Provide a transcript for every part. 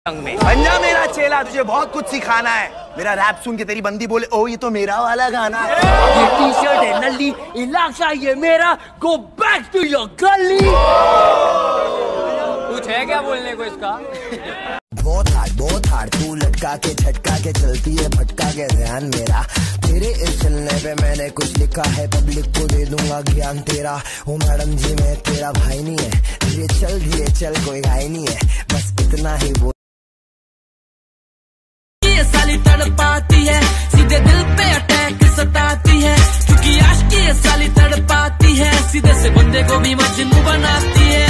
में पंजा मेरा चेला, तुझे बहुत कुछ सिखाना है। मेरा रैप सुन के तेरी बंदी बोले ओ ये तो मेरा वाला गाना है। ये टी शर्ट है नल्ली, इलाका ये मेरा, गो बैक टू योर गली। कुछ है क्या बोलने को इसका? बहुत हार्ड तू लटका के झटका के चलती है भटका के ध्यान मेरा। तेरे इस चलने पे मैंने कुछ लिखा है, पब्लिक को दे दूंगा ज्ञान तेरा। ओ मैडम जी मैं तेरा भाई नहीं है, धीरे चल कोई घाई नहीं है, बस इतना ही बोल। ये साली तड़पाती है, सीधे दिल पे अटैक सताती है, क्योंकि आशिकी ये साली तड़पाती है, सीधे से बंदे को भी मजनू बनाती है।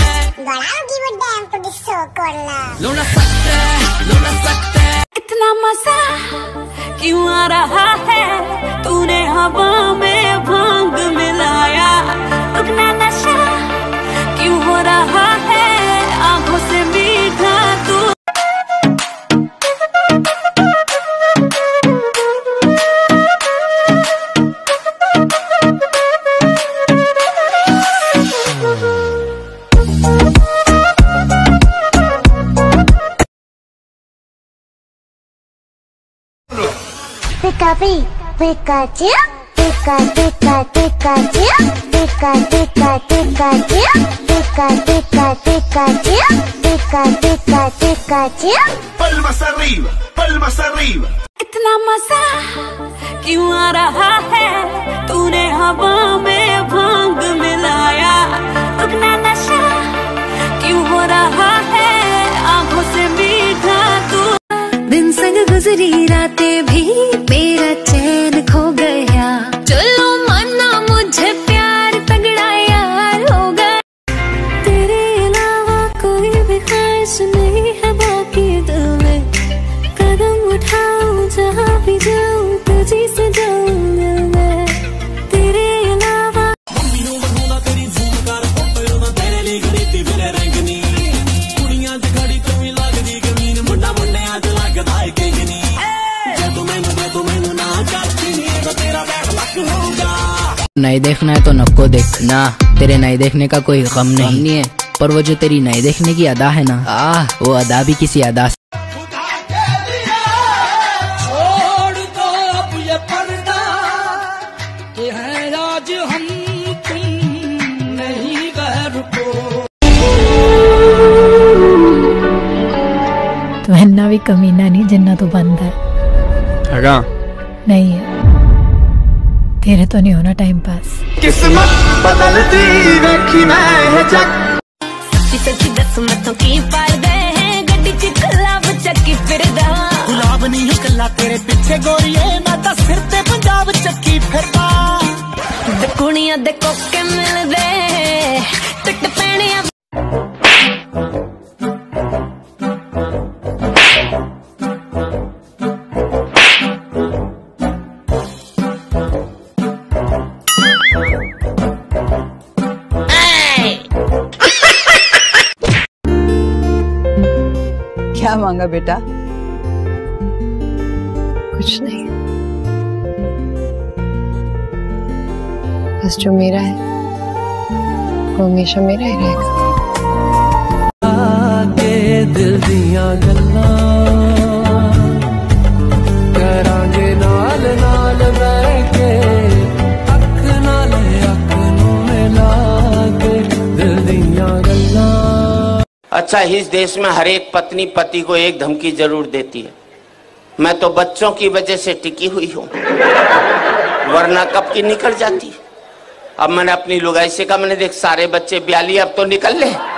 लोना सकता है इतना मजा क्यों आ रहा है, तूने हवा में भांग मिलाया, उगना नशा क्यों हो रहा है, आंखों से मीठा तू। Pikachu, palmas arriba. इतना मजा क्यों आ रहा है, तूने हवा में भांग मिलाया, उगना नशा क्यों हो रहा है, आंखों से मीठा तू। दिन संग गुजरी रातें भी मेरा चैन खो गया, चलो माना मुझे प्यार तगड़ा यार होगा। तेरे अलावा कोई भी ख्वाहिश नहीं है बाकी दिल में, कदम उठाऊं जहाँ भी जाऊं तुझी से जाऊं दिल में। तेरे अलावा तेरी झुमकार तेरे लिए खरीदी फिर रंगनी, कुड़ियां खड़ी तुम लगदी गमीन, मुंडा मुंडे आज लगदा है किंगनी, जो मैनू ना करती नहीं तो तेरा बैठ लक होगा। नहीं देखना है तो नको देख ना, तेरे नहीं देखने का कोई गम नहीं है, पर वो जो तेरी नहीं देखने की अदा है ना, वो अदा भी किसी अदा से। तो हन्ना भी कमीना नहीं जिन्ना तो बंद है नहीं है, तेरे तो नहीं होना टाइम पास। किस्मत बदलती देखी मैं जग, सच्ची दस मथों की पाल गए हैं, गड्डी च गुलाब चक्की फिरदा, गुलाब नहीं है कल्ला तेरे पीछे गोरिए, मैं तो सिर ते पंजाब चक्की फिरदा। कुड़ियां दे कोके मिलदे टट पैणियां। क्या मांगा बेटा? कुछ नहीं, बस जो मेरा है वो हमेशा मेरा ही रहेगा। आगे दिल दियां गल्लां करांगे नाल नाल बैठ के, अख नाल अख नूं मिला के दिल दियां गल्लां। अच्छा, इस देश में हर एक पत्नी पति को एक धमकी जरूर देती है, मैं तो बच्चों की वजह से टिकी हुई हूँ, वरना कब की निकल जाती। अब मैंने अपनी लुगाई से कहा, मैंने देख सारे बच्चे ब्याली अब तो निकल ले।